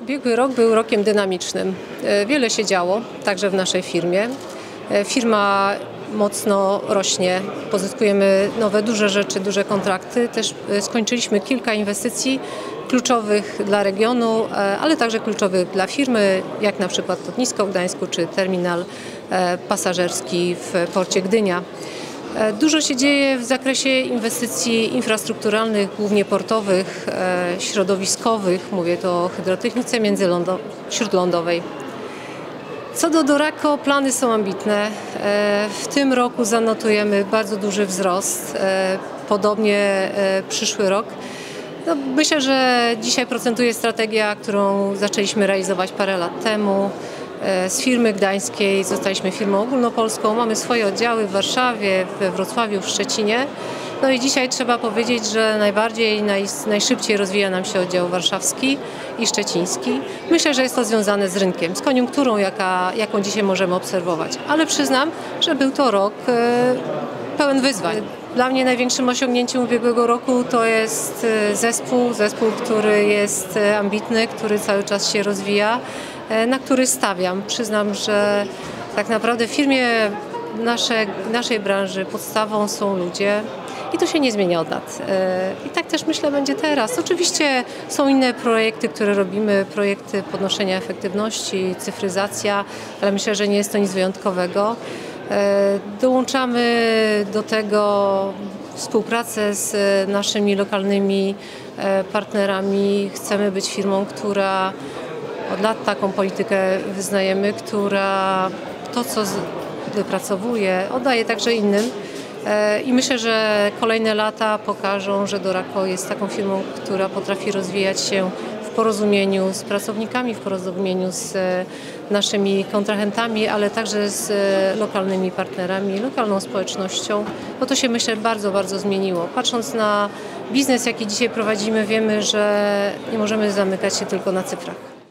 Ubiegły rok był rokiem dynamicznym. Wiele się działo, także w naszej firmie. Firma mocno rośnie, pozyskujemy nowe, duże rzeczy, duże kontrakty. Też skończyliśmy kilka inwestycji kluczowych dla regionu, ale także kluczowych dla firmy, jak na przykład lotnisko w Gdańsku czy terminal pasażerski w porcie Gdynia. Dużo się dzieje w zakresie inwestycji infrastrukturalnych, głównie portowych, środowiskowych. Mówię tu o hydrotechnice śródlądowej. Co do Dorako, plany są ambitne. W tym roku zanotujemy bardzo duży wzrost, podobnie przyszły rok. No, myślę, że dzisiaj procentuje strategia, którą zaczęliśmy realizować parę lat temu. Z firmy gdańskiej zostaliśmy firmą ogólnopolską. Mamy swoje oddziały w Warszawie, we Wrocławiu, w Szczecinie. No i dzisiaj trzeba powiedzieć, że najbardziej i najszybciej rozwija nam się oddział warszawski i szczeciński. Myślę, że jest to związane z rynkiem, z koniunkturą, jaką dzisiaj możemy obserwować. Ale przyznam, że był to rok pełen wyzwań. Dla mnie największym osiągnięciem ubiegłego roku to jest zespół, który jest ambitny, który cały czas się rozwija, na który stawiam. Przyznam, że tak naprawdę w firmie naszej branży podstawą są ludzie i to się nie zmienia od lat. I tak też myślę będzie teraz. Oczywiście są inne projekty, które robimy, projekty podnoszenia efektywności, cyfryzacja, ale myślę, że nie jest to nic wyjątkowego. Dołączamy do tego współpracę z naszymi lokalnymi partnerami. Chcemy być firmą, która od lat taką politykę wyznajemy, która to, co wypracowuje, oddaje także innym. I myślę, że kolejne lata pokażą, że Dorako jest taką firmą, która potrafi rozwijać się w porozumieniu z pracownikami, w porozumieniu z naszymi kontrahentami, ale także z lokalnymi partnerami, lokalną społecznością, bo to się myślę bardzo zmieniło. Patrząc na biznes, jaki dzisiaj prowadzimy, wiemy, że nie możemy zamykać się tylko na cyfrach.